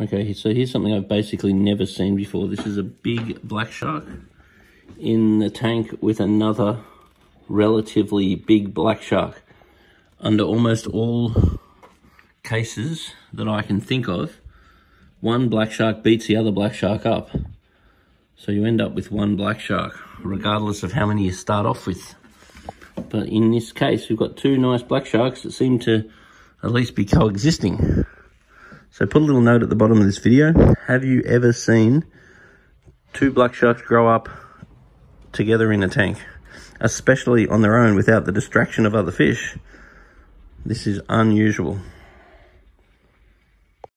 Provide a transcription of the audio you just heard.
Okay, so here's something I've basically never seen before. This is a big black shark in the tank with another relatively big black shark. Under almost all cases that I can think of, one black shark beats the other black shark up. So you end up with one black shark, regardless of how many you start off with. But in this case, we've got two nice black sharks that seem to at least be coexisting. So put a little note at the bottom of this video. Have you ever seen two black sharks grow up together in a tank, especially on their own without the distraction of other fish? This is unusual.